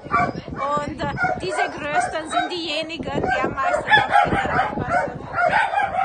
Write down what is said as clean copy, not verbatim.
Und diese Größten sind diejenigen, die am meisten auf Kinder aufpassen.